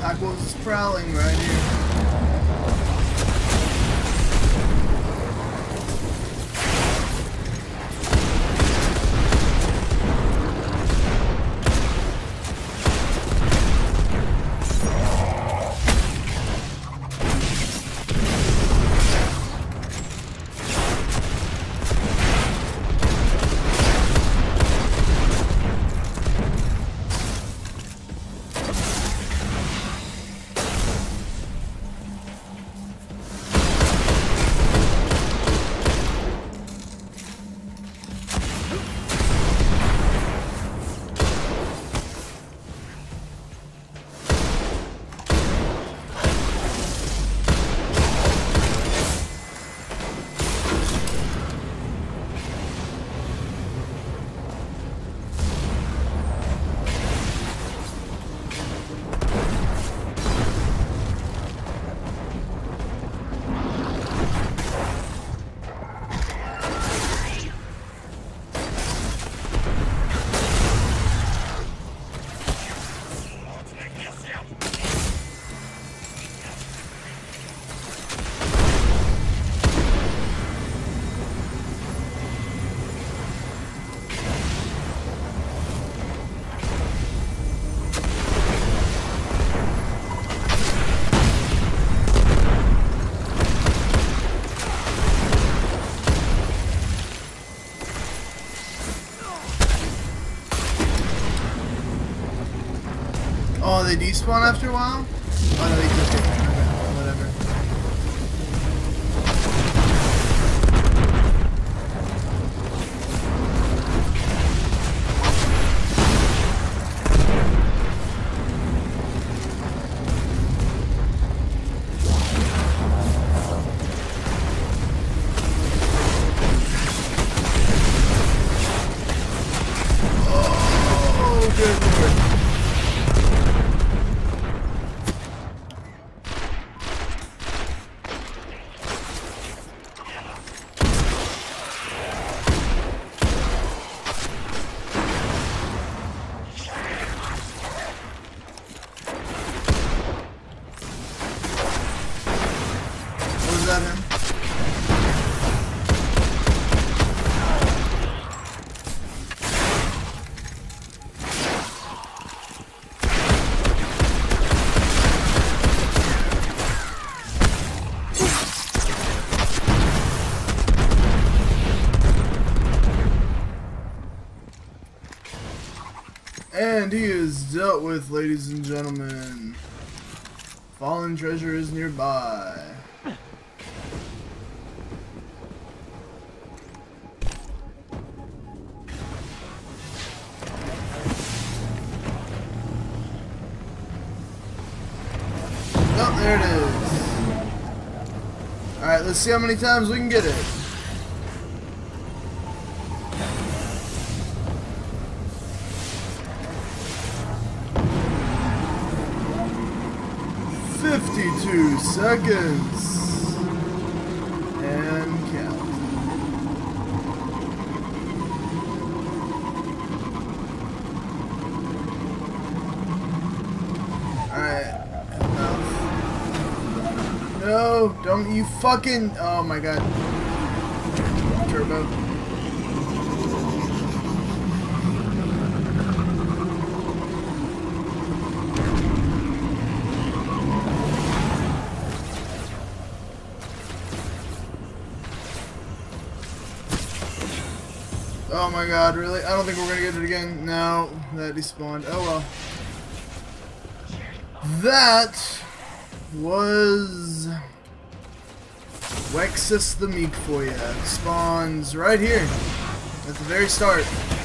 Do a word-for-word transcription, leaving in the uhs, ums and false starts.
Aqua's is prowling right here. Oh, they despawn after a while? Oh no, they took it. Okay, whatever. Oh, good lord. And he is dealt with, ladies and gentlemen. Fallen treasure is nearby. Oh, there it is. Alright, let's see how many times we can get it. fifty-two seconds. And count. Alright. No, don't you fucking... Oh my god. Turbo. Oh my god, really? I don't think we're gonna get it again. No, that despawned. Oh well. That was Weksis the Meek for you. Spawns right here at the very start.